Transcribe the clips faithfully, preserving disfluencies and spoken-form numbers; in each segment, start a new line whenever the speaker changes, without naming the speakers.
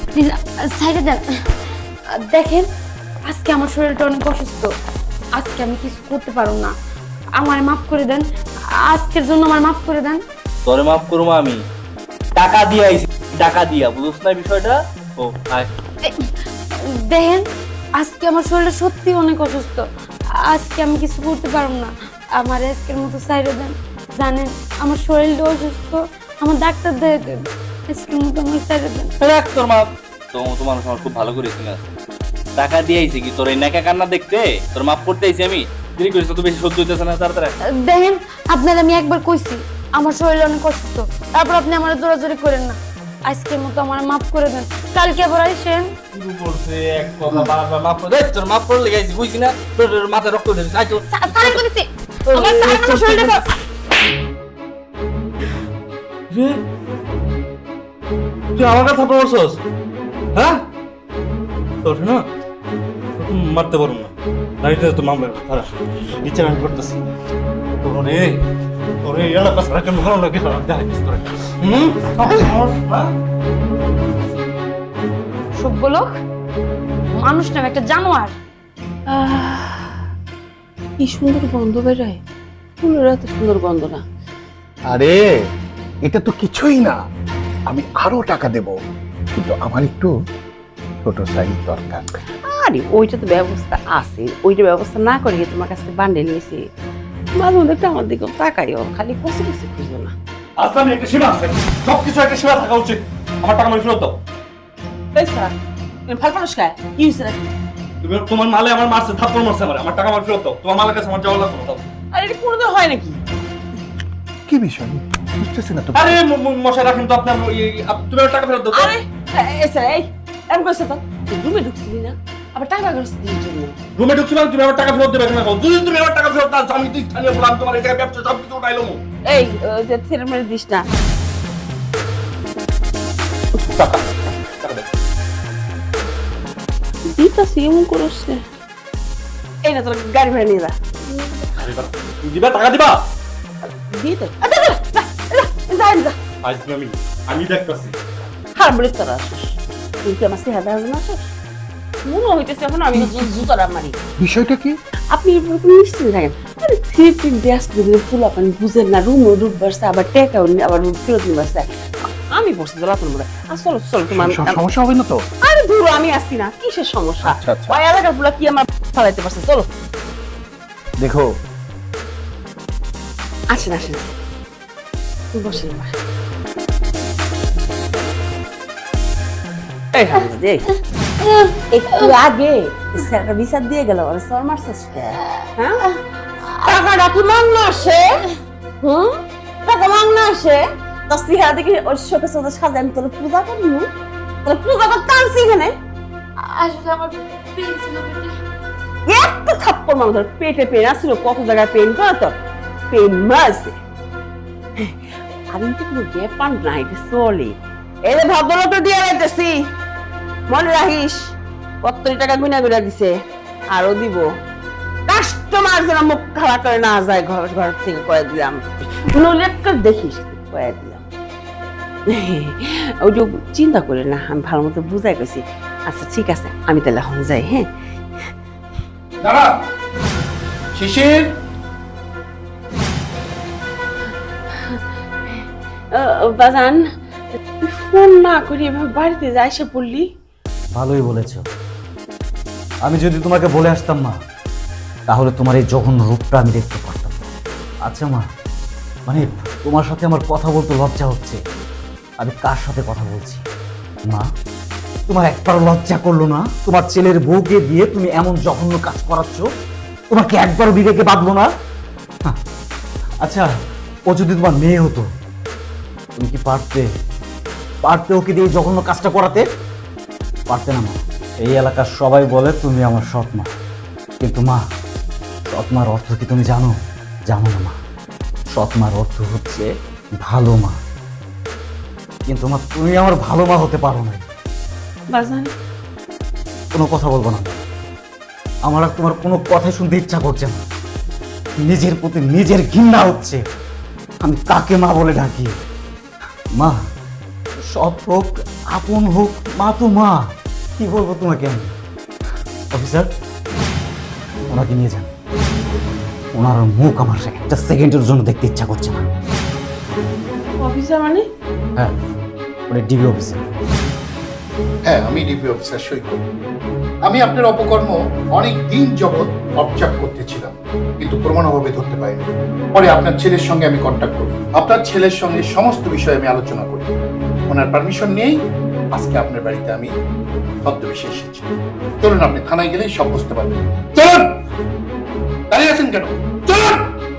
Please সাইডে দেন। দেখেন আজকে আমার শরীরটা অনেক অসুস্থ, আজকে আমি কিছু করতে পারবো না, আমার মাফ করে দেন, আজকের জন্য আমার মাফ করে দেন।
তোরে মাফ করবো আমি? টাকা দিয়ে আইছি, টাকা দিয়া, বুঝছ না বিষয়টা? ও আয়
দেখেন আজকে আমার শরীরটা সত্যি অনেক অসুস্থ, আজকে আমি কিছু করতে পারবো না, আমার আজকের মতো সাইডে দেন। জানেন আমার শরীরটা অসুস্থ, আমার ডাক্তার দেখাতেন, আজকের মতো আমার সাইডে দেন।
রাখ তোর মাপ। তো তোমার আমার খুব ভালো করে চিনে আছে, টাকা দিয়ে আইছি কি তোর এই নাকা কান্না দেখতে তোর মাফ করতে আইছি আমি? দেরি করিস তো, বেশি সহ্য হইতেছে না তাড়াতাড়ি।
দেখেন আপনার আমি একবার কইছি আমার শরীর অনেক অসুস্থ, তারপর আপনি আমার জোরাজোরি করেন না, আজকের মতো আমার মাফ করে দেন, কালকে আবার আইসেন।
শুরু করছে এক কথা বারবার মাফ করে দে, তোর মাফ করলে গেছি বুঝছি না, তোর মাথা রক্ত উঠে আই তো
সারা করেছি আমার আমার শরীরটা
রে। তুই আমার কথা বলছস? হ্যাঁ তোর না মারতে পারো না, নাইতে তো মামলা খারাপ বিচার আমি করতেছি। তোরে তোরে এলাকা সারা কেন ভালো লাগে দেখাইছিস তোরে? হুম
সভ্য লোক, মানুষ নাম একটা জানোয়ার।
কি সুন্দর গন্ধ বেরোয়, ফুলের এত সুন্দর গন্ধ না।
আরে এটা তো কিছুই না, আমি আরো টাকা দেব, কিন্তু আমার একটু ছোট সাইজ দরকার।
আরে ওইটা তো ব্যবস্থা আছে, ওইটা ব্যবস্থা না করে তোমার কাছে বান্ডেল নিয়েছি, মাঝে মধ্যে একটা আমার দিকে তাকাইও, খালি কষে কষে খুঁজো না।
আসলে একটা সীমা আছে, সবকিছু একটা সীমা থাকা উচিত। আমার টাকা আমি ফেরত দাও।
এই স্যার ভাল মানুষ খায় কি হয়েছে নাকি?
তুমি তোমার মালে আমার মারছে, থাপ্পড় মারছে আমার, আমার টাকা আমার ফেরত দাও। তোমার মালের কাছে আমার যাওয়া লাগবে না।
আরে এটা কোনোদিন হয় নাকি?
কি বিষয় বুঝতেছি না তো।
আরে মশা রাখেন তো আপনার, তুমি আমার টাকা ফেরত দাও।
আরে এই স্যার এই এমন করছে তো, রুমে ঢুকছিলি না আবার টাকা করছিস দিন জন্য।
রুমে ঢুকছিলাম, তুমি আমার টাকা ফেরত দেবে না। যদি তুমি আমার টাকা ফেরত দাও আমি তো স্থানীয় বললাম তোমার এই জায়গায় ব্যবসা সব কিছু উঠাইলাম।
এই যে থেরে মেরে দিস না।
টাকা টাকা দাও।
দিতাছি এমন করছে। এই না তোর গাড়ি ভাড়া নিয়ে যা।
দিবা টাকা দিবা?
দিতে যা যা।
আজ আমি আমি দেখতেছি
হার বলে তোরা আসিস, তুই কি আমার চেহারা দেখে না আসিস? মনে হইতেছে এখন আমি জুতারা মারি।
বিষয়টা কি?
আপনি নিশ্চিত থাকেন। আরে থ্রি থ্রি ড্যাস দিলে ফুল আপনি বুঝেন না, রুম রুট বাসছে আবার টেকাও আবার ফেরত নিয়ে বাসছে। আমি বসছি তো লাতুর মধ্যে। আর চলো চলো তোমার
সমস্যা হবে না তো?
আরে দূর আমি আসছি না, কিসের সমস্যা?
আচ্ছা আচ্ছা
ওই এলাকার পুলা কি আমার ফালাইতে পারছে? চলো
দেখো।
আসেন আসেন বসেন। এই হামদে একটু আগে স্যারটা বিচার দিয়ে গেল, আর সর মারছিস কে? হ্যাঁ টাকাটা কি মাংনা আসে? হুম টাকা মাংনা আসে? দশ টাকা দেখি ওর শোকে সোদা সাজে আমি তোর পূজা করবো, তোর পূজা করতে আনছি এখানে।
আসলে আমার পেন ছিল পেটে।
একটা থাপ্পড় মারো তোর পেটে, পেন আসছিল কত জায়গায় পেন করে তোর পেন মারছে। আর এটা কোনো ব্যাপার না, এটা চলে। এই যে ভদ্রলোকটা দিয়ে রাখতেছি, মনে রাখিস কত টাকা গুনা গুনা দিছে, আরো দিব। কাস্টমার যেন মুখ খারাপ করে না যায়, ঘর ঘর থেকে কয়ে দিলাম, নইলে একটা দেখিস কয়ে দিলাম। ওই চিন্তা করে না, আমি ভালো মতো বুঝাই গেছি। আচ্ছা ঠিক আছে আমি তাহলে এখন যাই। হ্যাঁ
দাঁড়া শিশির।
বাজান ফোন না করি এভাবে বাড়িতে যাই সে পড়লি?
ভালোই বলেছ। আমি যদি তোমাকে বলে আসতাম মা, তাহলে তোমার এই জঘন্য রূপটা আমি দেখতে পারতাম। আচ্ছা মা, মানে তোমার সাথে আমার কথা বলতে লজ্জা হচ্ছে, আমি কার সাথে কথা বলছি? মা তোমার একবার লজ্জা করলো না? তোমার ছেলের বউকে দিয়ে তুমি এমন জঘন্য কাজ করাচ্ছ, তোমাকে একবার বিবেকে বাঁধলো না? আচ্ছা ও যদি তোমার মেয়ে হতো, তুমি কি পারতে পারতে ওকে দিয়ে জঘন্য কাজটা করাতে? পারতে না মা। এই এলাকার সবাই বলে তুমি আমার সৎ মা, কিন্তু মা সৎ মার অর্থ কি তুমি জানো? জানো না মা। সৎ মার অর্থ হচ্ছে ভালো মা, কিন্তু মা তুমি আমার ভালো মা হতে পারো না।
বাজান
কোনো কথা বলবো না, আমার আর তোমার কোনো কথাই শুনতে ইচ্ছা করছে না। নিজের প্রতি নিজের ঘৃণা হচ্ছে, আমি কাকে মা বলে ডাকি? মা সৎ হোক আপন হোক মা তো মা, কি বলবো তোমাকে আমি। অফিসার, ওনাকে নিয়ে যান। ওনার মুখ আমার একটা সেকেন্ডের জন্য দেখতে ইচ্ছা করছে না।
অফিসার মানে?
হ্যাঁ, ওটা ডিবি অফিসার।
হ্যাঁ, আমি ডিপি অফিসার সৈকত। আমি আপনার অপকর্ম অনেক দিন যাবৎ অবজার্ভ করতেছিলাম, কিন্তু প্রমাণ অভাবে ধরতে পারিনি। পরে আপনার ছেলের সঙ্গে আমি কন্ট্যাক্ট করি, আপনার ছেলের সঙ্গে সমস্ত বিষয়ে আমি আলোচনা করি। ওনার পারমিশন নিয়েই আজকে আপনার বাড়িতে আমি ছদ্মবেশে এসেছি। চলুন, আপনি থানায় গেলেই সব বুঝতে পারবেন। চলুন, দাঁড়িয়ে আছেন কেন? চলুন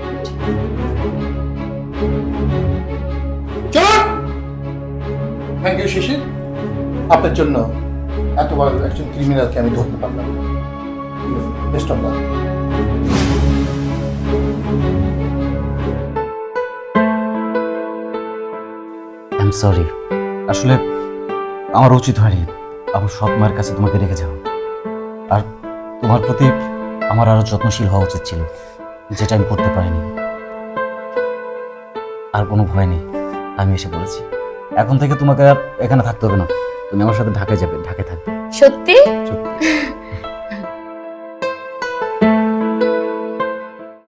চলুন। থ্যাংক ইউ শিশির, আপনার জন্য এত বড় একজন ক্রিমিনালকে আমি ধরতে পারলাম। Best of luck.
I am sorry, আসলে আমার উচিত হয়নি আমার সৎ মায়ের কাছে তোমাকে রেখে যাও। আর তোমার প্রতি আমার আরো যত্নশীল হওয়া উচিত ছিল, যেটা আমি করতে পারিনি। আর কোনো ভয় নেই, আমি এসে বলেছি। এখন থেকে তোমাকে আর এখানে থাকতে হবে না, তুমি আমার সাথে ঢাকায় যাবে, ঢাকায় থাকবে।
সত্যি?
সত্যি।